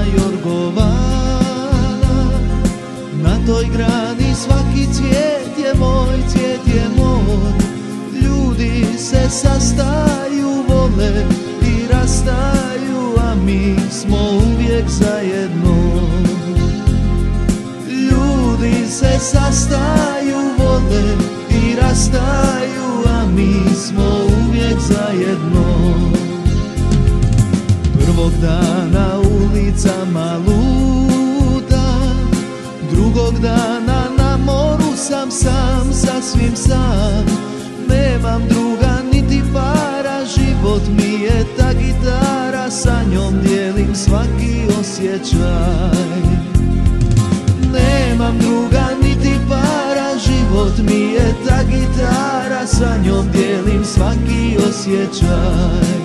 jorgovana. Na toj grani svaki cvijet je moj, cvijet je moj. Ljudi se sastaju, vole i rastaju, a mi smo uvijek zajedno. Ljudi se sastaju, vole i rastaju, a mi smo uvijek zajedno. Prvog dana ulicama lutam, drugog dana na moru sam sam, sasvim sam. Nemam druga niti para, život mi je ta gitara, sa njom dijelim svaki osjećaj. Nemam druga niti para, život mi je ta gitara, sa njom dijelim svaki osjećaj.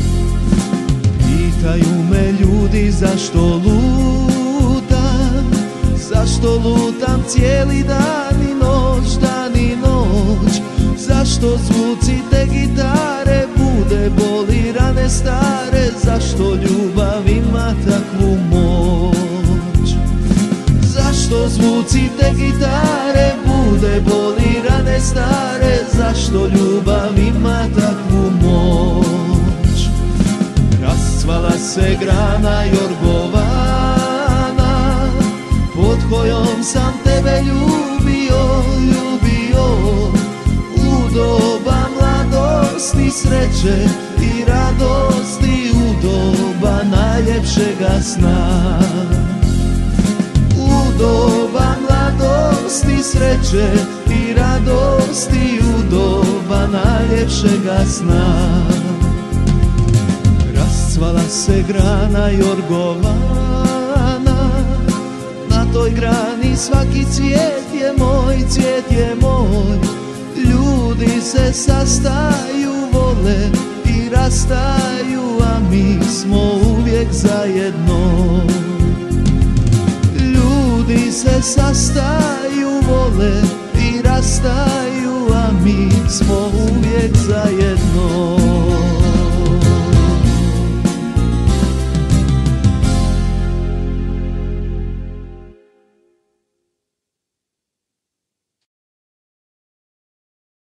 Pitaju me ljudi zašto lutam, zašto lutam cijeli dan i noć, dan i noć. Zašto zvuci te gitare bude boli rane stare, zašto ljubav ima takvu moć. Zašto zvuci te gitare bude boli rane stare, zašto ljubav ima takvu moć. Rascvala se grana jorgovana, pod kojom sam tebe ljubio, ljubio. U doba mladosti, sreće i radosti, u doba najljepšega sna. U doba mladosti, sreće i radosti, u doba najljepšega sna. Rascvala se grana jorgovana, na toj grani svaki cvijet je moj, cvijet je moj. Ljudi se sastaju, vole i rastaju, a mi smo uvijek zajedno. Ljudi se sastaju, vole i rastaju, a mi smo uvijek zajedno.